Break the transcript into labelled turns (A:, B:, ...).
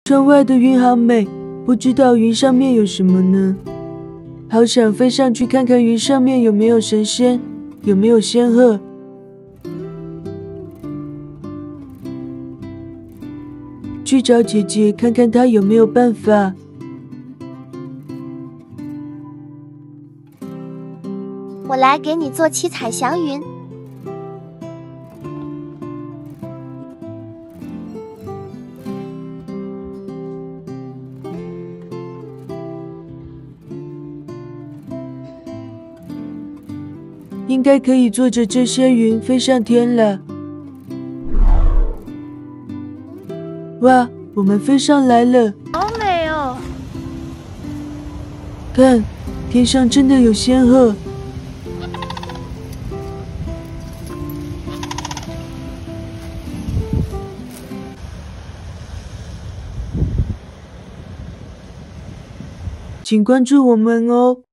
A: 窗外的云好美，不知道云上面有什么呢？好想飞上去看看云上面有没有神仙，有没有仙鹤。去找姐姐看看她有没有办法。
B: 我来给你做七彩祥云。
A: 应该可以坐着这些云飞上天了。哇，我们飞上来了！
B: 好美哦！
A: 看，天上真的有仙鹤。请关注我们哦。